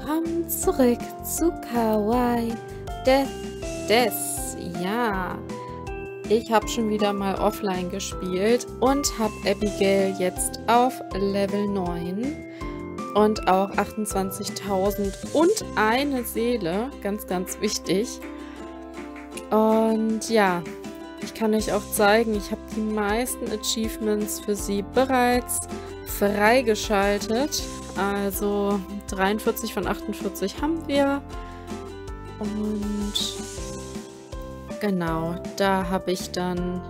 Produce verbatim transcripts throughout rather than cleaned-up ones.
willkommen zurück zu Kawaii Death Death. Ja, ich habe schon wieder mal offline gespielt und habe Abigail jetzt auf Level neun und auch achtundzwanzigtausend und eine Seele, ganz, ganz wichtig. Und ja, ich kann euch auch zeigen, ich habe die meisten Achievements für sie bereits freigeschaltet. Also dreiundvierzig von achtundvierzig haben wir. Und genau, da habe ich dann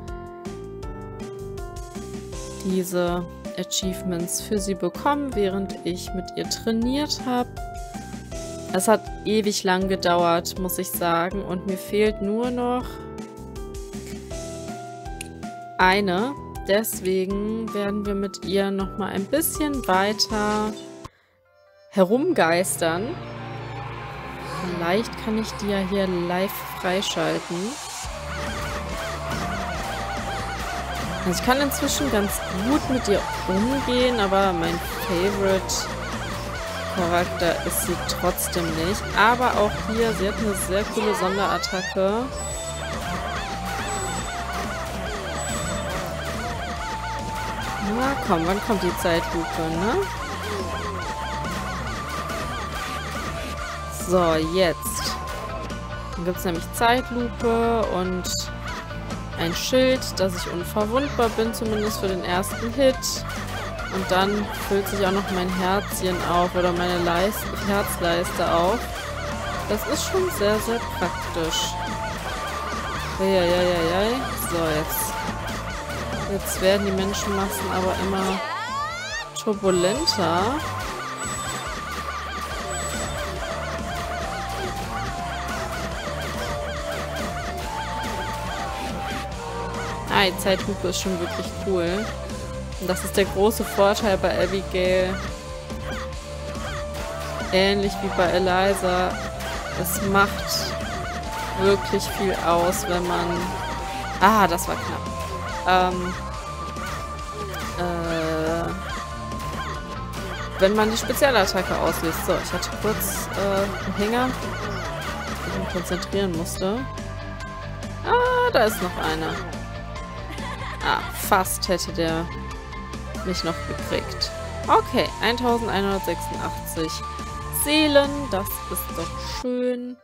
diese Achievements für sie bekommen, während ich mit ihr trainiert habe. Es hat ewig lang gedauert, muss ich sagen. Und mir fehlt nur noch eine. Deswegen werden wir mit ihr noch mal ein bisschen weiter herumgeistern. Vielleicht kann ich die ja hier live freischalten. Also ich kann inzwischen ganz gut mit ihr umgehen, aber mein Favorite Charakter ist sie trotzdem nicht. Aber auch hier, sie hat eine sehr coole Sonderattacke. Na komm, wann kommt die Zeitlupe, ne? So, jetzt. Dann gibt es nämlich Zeitlupe und ein Schild, dass ich unverwundbar bin, zumindest für den ersten Hit. Und dann füllt sich auch noch mein Herzchen auf oder meine Leist Herzleiste auf. Das ist schon sehr, sehr praktisch. Eieieiei. So, jetzt. Jetzt werden die Menschenmassen aber immer turbulenter. Ah, die Zeitlupe ist schon wirklich cool. Und das ist der große Vorteil bei Abigail. Ähnlich wie bei Eliza. Es macht wirklich viel aus, wenn man... Ah, das war knapp. Ähm, äh, wenn man die Spezialattacke auslöst. So, ich hatte kurz äh, einen Hänger, wo ich mich konzentrieren musste. Ah, da ist noch einer. Ah, fast hätte der mich noch gekriegt. Okay, eintausendeinhundertsechsundachtzig Seelen, das ist doch schön.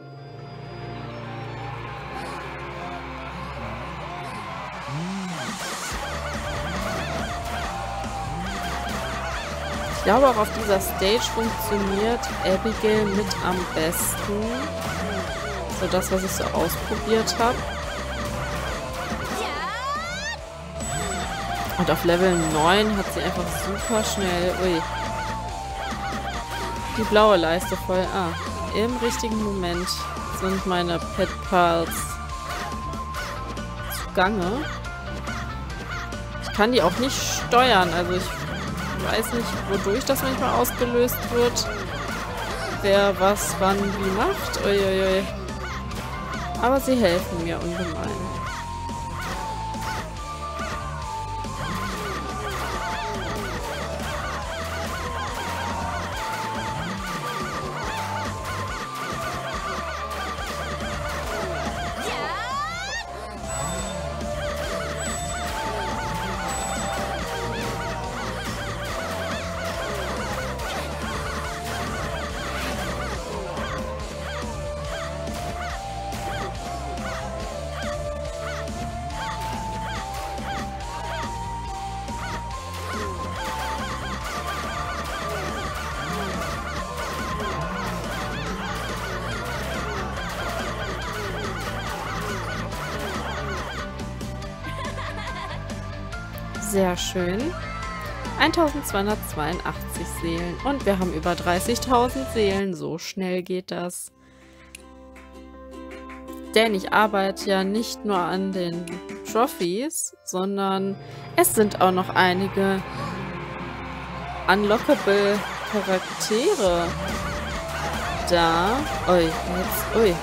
Ich glaube, auch auf dieser Stage funktioniert Abigail mit am besten. So das, was ich so ausprobiert habe. Und auf Level neun hat sie einfach super schnell... Ui. Die blaue Leiste voll. Ah, im richtigen Moment sind meine Pet Pals zugange. Ich kann die auch nicht steuern, also ich weiß nicht, wodurch das manchmal ausgelöst wird. Wer was wann wie macht. Uiuiui. Aber sie helfen mir ungemein. Sehr schön. eintausendzweihundertzweiundachtzig Seelen. Und wir haben über dreißigtausend Seelen. So schnell geht das. Denn ich arbeite ja nicht nur an den Trophies, sondern es sind auch noch einige unlockable Charaktere da. Ui, jetzt, ui.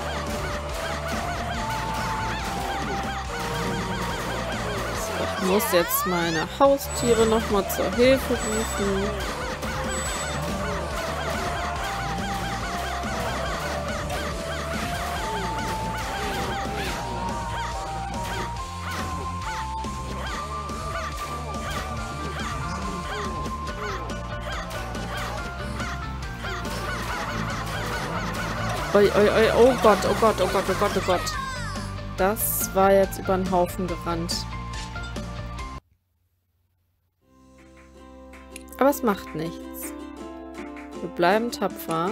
Ich muss jetzt meine Haustiere nochmal zur Hilfe rufen. Oi, oi, oi. Oh Gott, oh Gott, oh Gott, oh Gott, oh Gott. Das war jetzt über den Haufen gerannt. Aber es macht nichts. Wir bleiben tapfer.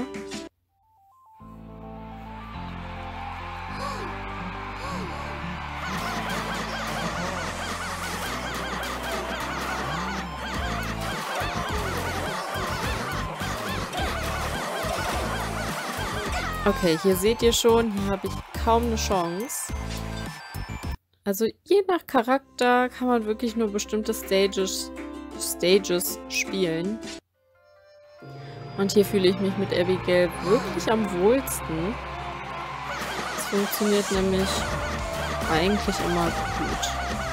Okay, hier seht ihr schon, hier habe ich kaum eine Chance. Also je nach Charakter kann man wirklich nur bestimmte Stages, Stages spielen. Und hier fühle ich mich mit Abigail wirklich am wohlsten. Es funktioniert nämlich eigentlich immer gut.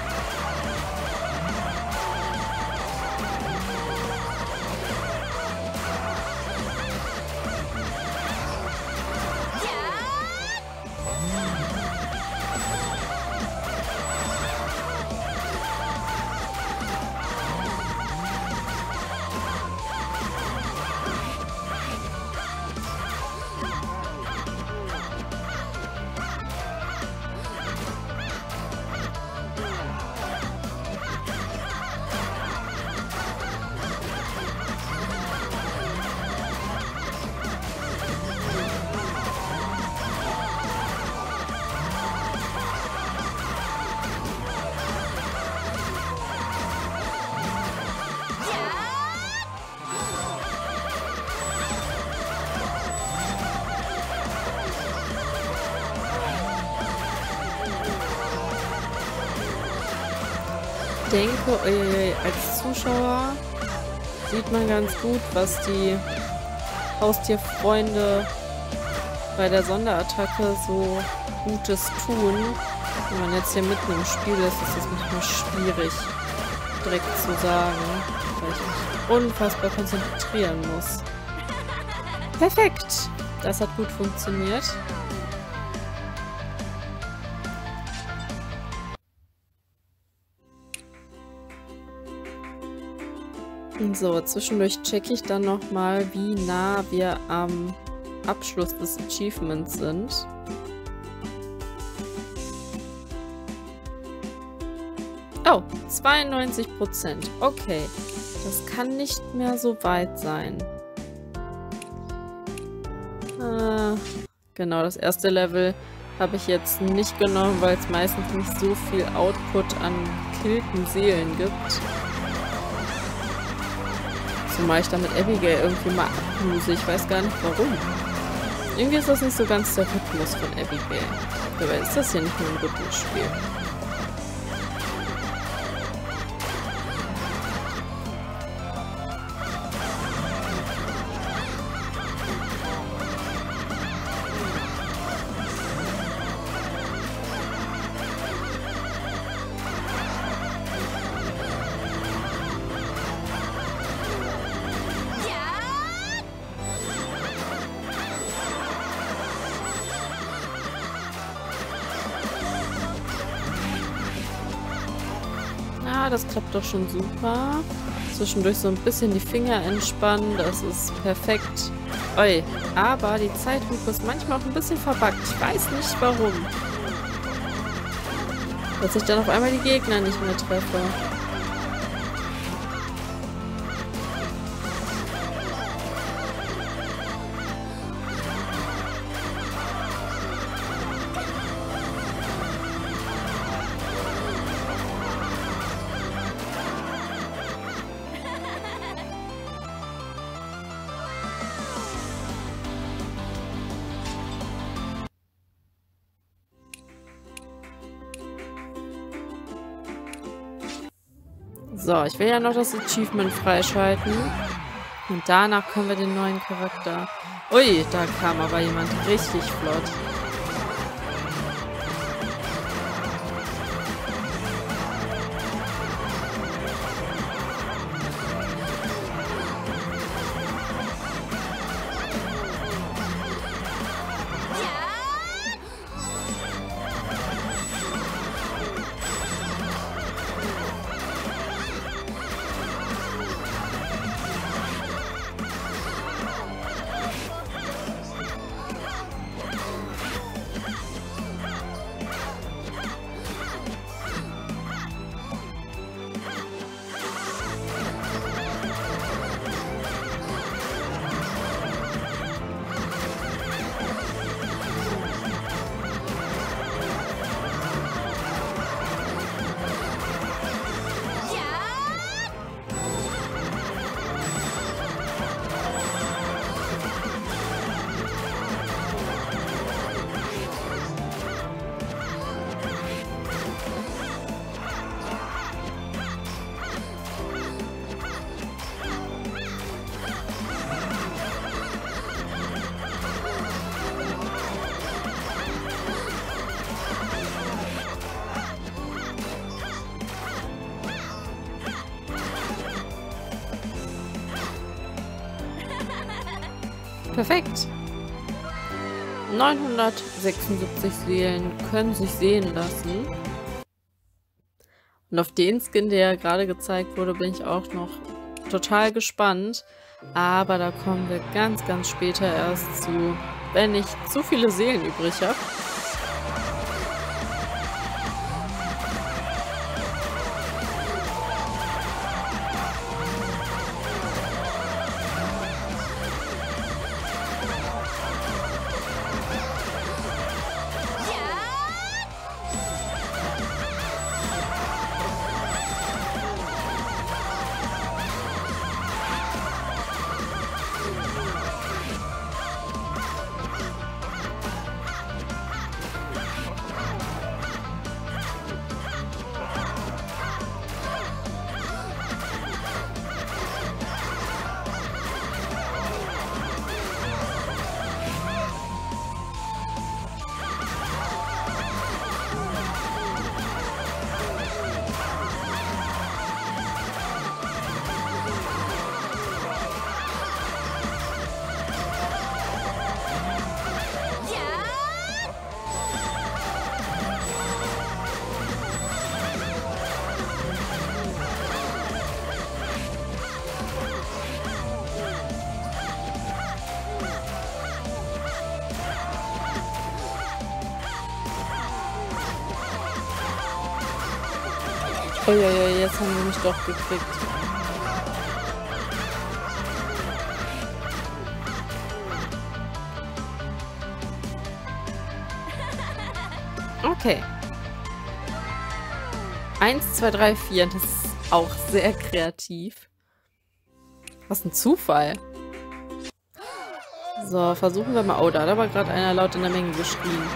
Ich denke, als Zuschauer sieht man ganz gut, was die Haustierfreunde bei der Sonderattacke so Gutes tun. Wenn man jetzt hier mitten im Spiel ist, ist das manchmal schwierig, direkt zu sagen, weil ich mich unfassbar konzentrieren muss. Perfekt! Das hat gut funktioniert. So, zwischendurch checke ich dann nochmal, wie nah wir am Abschluss des Achievements sind. Oh, zweiundneunzig Prozent. Okay, das kann nicht mehr so weit sein. Äh, genau, das erste Level habe ich jetzt nicht genommen, weil es meistens nicht so viel Output an gekillten Seelen gibt. Zumal ich damit Abigail irgendwie mal ablose. Ich weiß gar nicht warum. Irgendwie ist das nicht so ganz der Rhythmus von Abigail. Dabei ist das hier nicht nur ein Rhythmusspiel. Das klappt doch schon super. Zwischendurch so ein bisschen die Finger entspannen, das ist perfekt. Oi, aber die Zeitlupe ist manchmal auch ein bisschen verbuggt. Ich weiß nicht warum. Dass ich dann auf einmal die Gegner nicht mehr treffe. So, ich will ja noch das Achievement freischalten. Und danach können wir den neuen Charakter... Ui, da kam aber jemand richtig flott. Perfekt. neunhundertsechsundsiebzig Seelen können sich sehen lassen. Und auf den Skin, der gerade gezeigt wurde, bin ich auch noch total gespannt. Aber da kommen wir ganz, ganz später erst zu, wenn ich zu viele Seelen übrig habe. Oh ja, ja, jetzt haben wir mich doch gekriegt. Okay. Eins, zwei, drei, vier. Das ist auch sehr kreativ. Was ein Zufall. So, versuchen wir mal. Oh, da hat aber gerade einer laut in der Menge geschrien.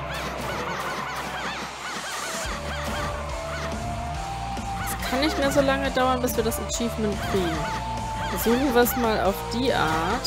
Kann nicht mehr so lange dauern, bis wir das Achievement kriegen. Versuchen wir es mal auf die Art.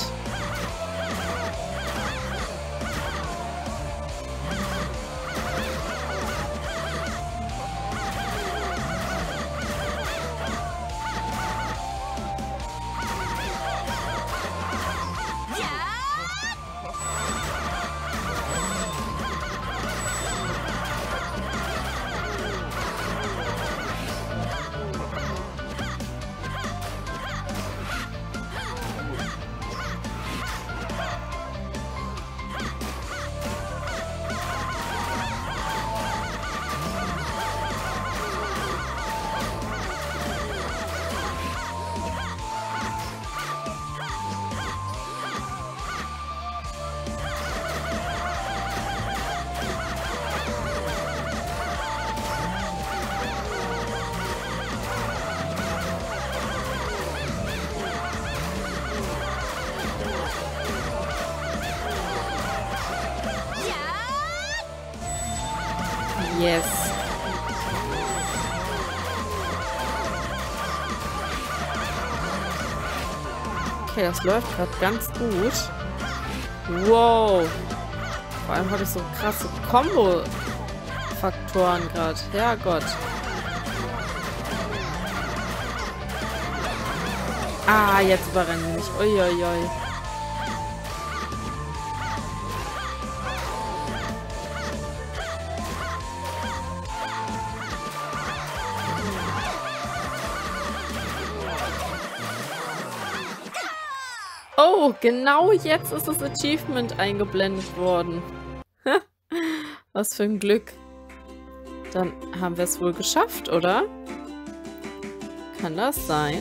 Yes. Okay, das läuft gerade ganz gut. Wow. Vor allem habe ich so krasse Combo-Faktoren gerade. Herrgott. Ah, jetzt überrennen sie mich. Uiuiui. Oh, genau jetzt ist das Achievement eingeblendet worden. Was für ein Glück. Dann haben wir es wohl geschafft, oder? Kann das sein?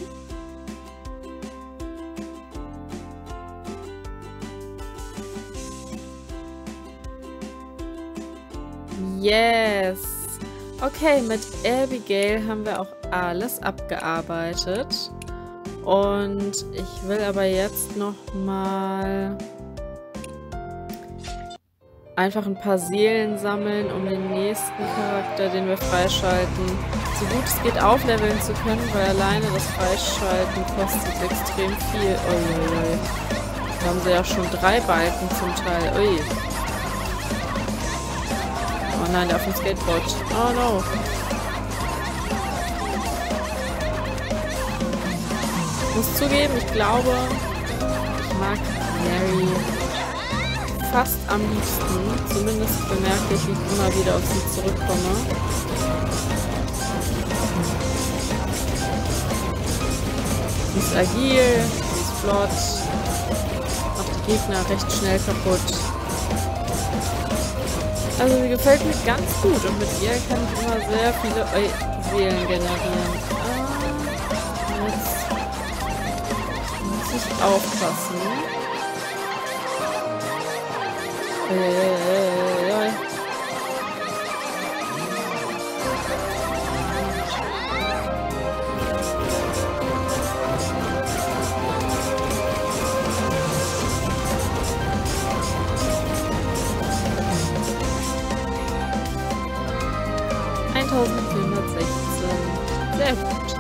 Yes. Okay, mit Abigail haben wir auch alles abgearbeitet. Und ich will aber jetzt noch mal einfach ein paar Seelen sammeln, um den nächsten Charakter, den wir freischalten, so gut es geht aufleveln zu können, weil alleine das Freischalten kostet extrem viel. Uiuiui. Da haben sie ja schon drei Balken zum Teil. Ui. Oh nein, der auf dem Skateboard. Oh no. Ich muss zugeben, ich glaube, ich mag Mary fast am liebsten. Zumindest bemerke ich, wie ich immer wieder auf sie zurückkomme. Sie ist agil, sie ist flott, macht die Gegner recht schnell kaputt. Also sie gefällt mir ganz gut und mit ihr kann ich immer sehr viele Oi, Seelen generieren. Ah, jetzt muss ich aufpassen. Äh, eintausendvierhundertsechzehn. Sehr gut.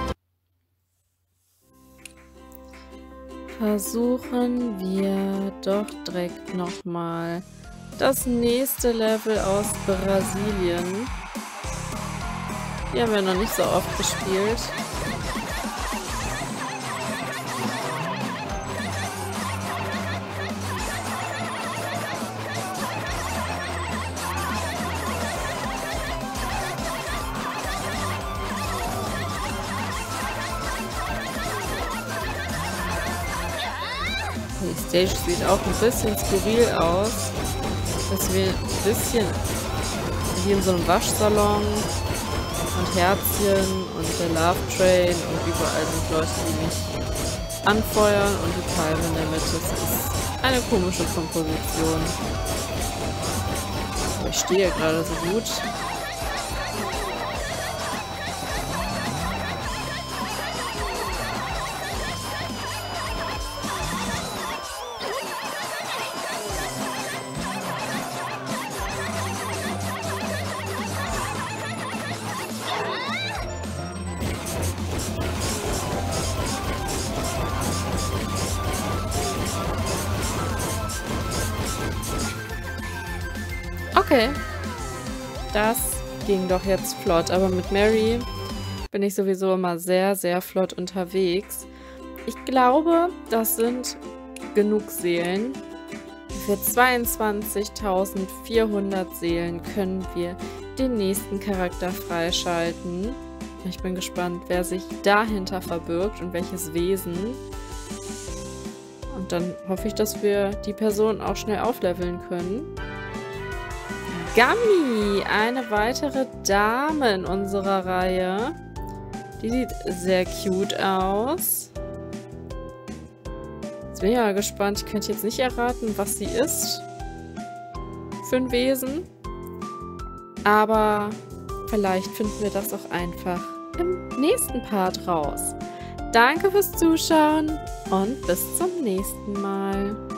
Versuchen wir doch direkt nochmal das nächste Level aus Brasilien. Die haben wir noch nicht so oft gespielt. Die Stage sieht auch ein bisschen skurril aus. Dass wir ein bisschen wie in so einem Waschsalon und Herzchen und der Love Train und überall sind Leute, die mich anfeuern und die Palme in der Mitte. Das ist eine komische Komposition. Aber ich stehe gerade so gut. Okay, das ging doch jetzt flott, aber mit Mary bin ich sowieso immer sehr, sehr flott unterwegs. Ich glaube, das sind genug Seelen. Für zweiundzwanzigtausendvierhundert Seelen können wir den nächsten Charakter freischalten. Ich bin gespannt, wer sich dahinter verbirgt und welches Wesen. Und dann hoffe ich, dass wir die Person auch schnell aufleveln können. Gummy, eine weitere Dame in unserer Reihe. Die sieht sehr cute aus. Jetzt bin ich mal gespannt. Ich könnte jetzt nicht erraten, was sie ist. Für ein Wesen. Aber vielleicht finden wir das auch einfach im nächsten Part raus. Danke fürs Zuschauen und bis zum nächsten Mal.